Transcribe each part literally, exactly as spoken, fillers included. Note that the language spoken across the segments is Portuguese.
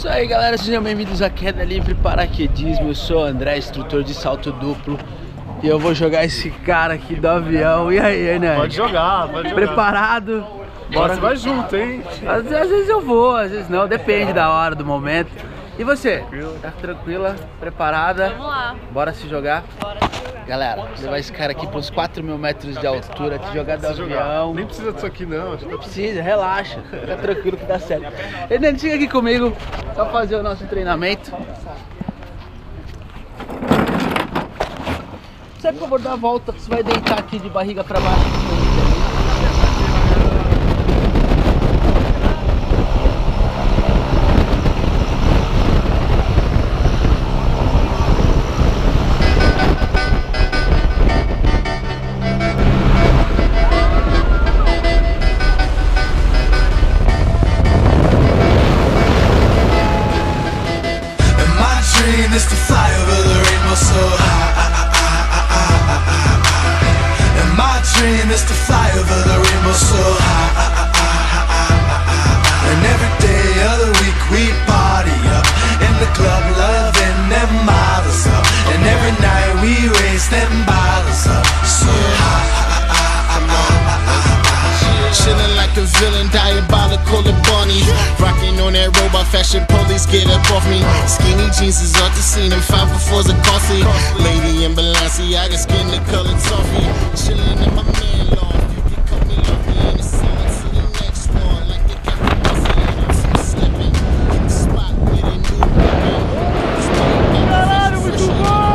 aí, galera, sejam bem-vindos à Queda Livre Paraquedismo. Eu sou o André, instrutor de salto duplo, e eu vou jogar esse cara aqui do avião. E aí, né? Pode jogar, pode jogar. Preparado? Bora. Você vai junto, hein? Às, às vezes eu vou, às vezes não, depende da hora, do momento. E você? Tranquilo. Tá tranquila? Preparada? Vamos lá. Bora se jogar? Bora. Galera, levar esse cara aqui para uns quatro mil metros de altura, te jogar do avião. Jogar. Nem precisa disso aqui não. Não precisa, relaxa, fica tranquilo que dá certo. Enê, chega aqui comigo, só fazer o nosso treinamento. Você, por favor, dá a volta, você vai deitar aqui de barriga para baixo. Is to fly over the rainbow so high. And my dream is to fly over the rainbow so high. And every day of the week we party up in the club, loving them models up. And every night we raise them bottles up so high. Chillin' like a villain, diabolical and bunny. Rockin' on that robot fashion, police get up off me. Skinny jeans is off the scene and five for fours are costly. Lady in Balenciaga, skin the color toffee. Chillin' in my man loft, you can call me lucky. And it's on to the next one, like they got me buzzing. I'm slipping, in the spot with a new weapon. Caralho, muito bom!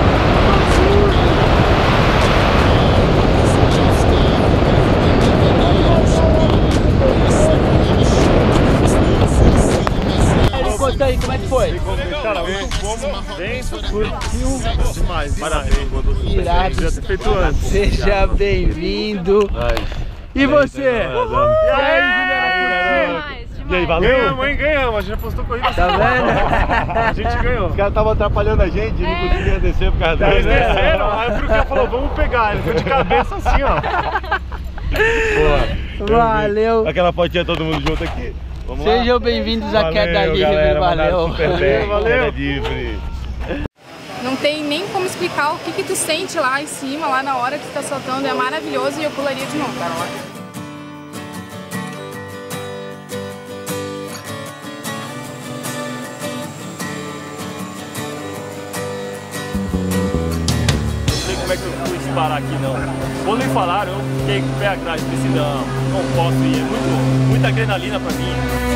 Conta aí, como é que foi? Cara, muito bom, bem, curtiu demais, parabéns. Irado. Já ter feito antes. Seja bem-vindo. E você? E aí, Juliana? E aí, valeu? Ganhamos, hein? Ganhamos. A gente já postou corrida. Tá vendo? A gente ganhou. Os caras estavam atrapalhando a gente, não conseguia descer por causa Eles deles. desceram, aí o Bruno falou, vamos pegar. Ele foi de cabeça assim, ó. Boa. Valeu. Aquela fotinha todo mundo junto aqui. Vamos Sejam lá. bem-vindos à Valeu, Queda Livre, galera, valeu. super bem. Valeu. Queda Livre. Não tem nem como explicar o que que tu sente lá em cima, lá na hora que tu tá soltando. É maravilhoso e eu pularia de novo. Como é que eu fui disparar aqui não. Quando me falaram, eu fiquei com o pé atrás, pensei, não, não posso ir, é muito, muita adrenalina pra mim.